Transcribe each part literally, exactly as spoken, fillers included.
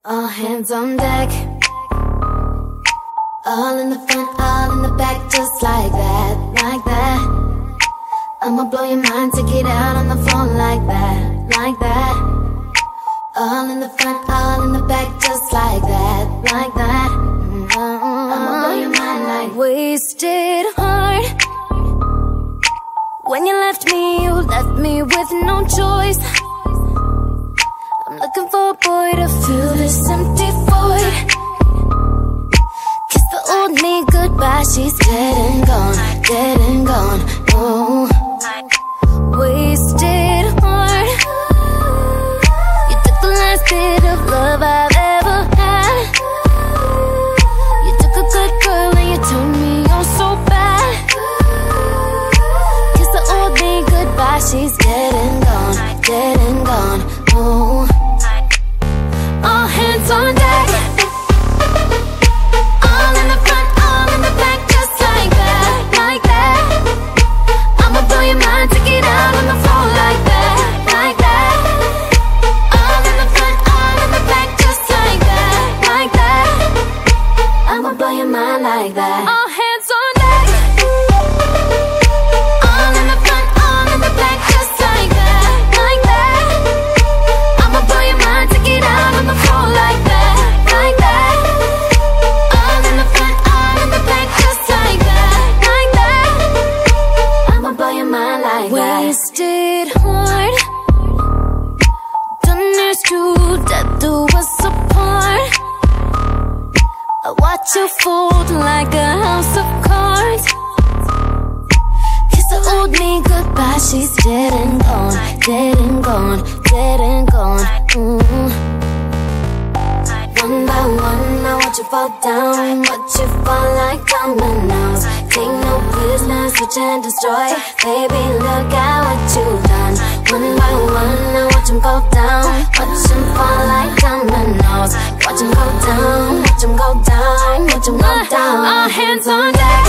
All hands on deck. All in the front, all in the back, just like that, like that. I'ma blow your mind, take it out on the floor like that, like that. All in the front, all in the back, just like that, like that. I'ma blow your mind like wasted heart. When you left me, you left me with no choice. I'm looking for a boy to fill this empty void. Kiss the old me goodbye, she's dead and gone, dead and gone, no. Wasted heart. You took the last bit of love I've ever had. You took a good girl and you turned me on so bad. Kiss the old me goodbye, she's dead and gone, dead and gone, no. All hands on deck. All in the front, all in the back, just like that, like that. I'ma blow your mind, take it out on the floor like that, like that. All in the front, all in the back, just like that, like that. I'ma blow your mind like that. All hands on deck. All in the front, all in the back, just like that, like that. I'ma blow your mind, take it out on the floor like that, like that. All in the front, all in the back, just like that, like that. I'ma blow your mind like that. Wasted heart. Done this to death do us apart. I watch you fold like a house of cards. Kiss the old me goodbye, she's dead and gone, dead and gone, dead and gone. Mm. One by one, I watch you fall down, watch you fall like dominoes. Take no prisoners, switch and destroy. Baby, look at what you've done. One by one, I watch them go down, watch them fall like dominoes. Watch them go down, watch them go down, watch them go down. All hands on deck.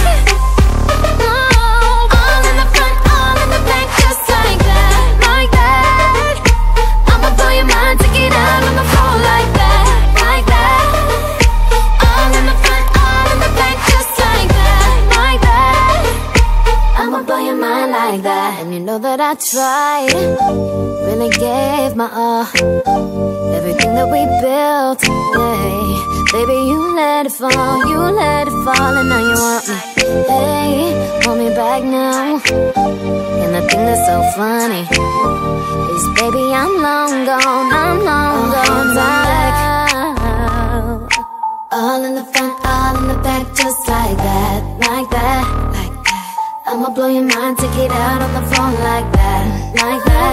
All in the front, all in the back, just like that, like that. I'ma blow your mind, take it out on the floor like that, like that. All in the front, all in the back, just like that, like that. I'ma blow your mind like that. And you know that I tried, really gave my all, everything that we built, yeah. Baby, you let it fall, you let it fall, and now you want me. Hey, hold me back now. And the thing that's so funny is, baby, I'm long gone, I'm long gone back. All in the front, all in the back, just like that, like that, like that. I'ma blow your mind, take it out on the floor like that, like that.